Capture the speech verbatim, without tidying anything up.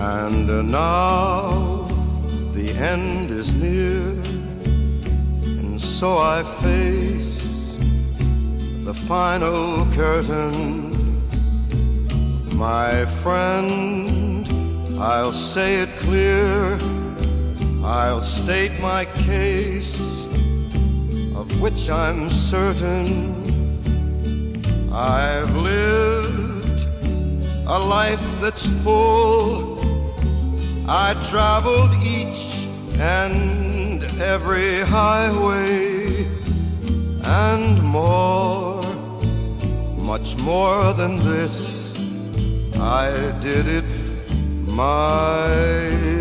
And now the end is near, and so I face the final curtain. My friend, I'll say it clear, I'll state my case, of which I'm certain. I've lived a life that's full. I traveled each and every highway, and more, much more than this, I did it my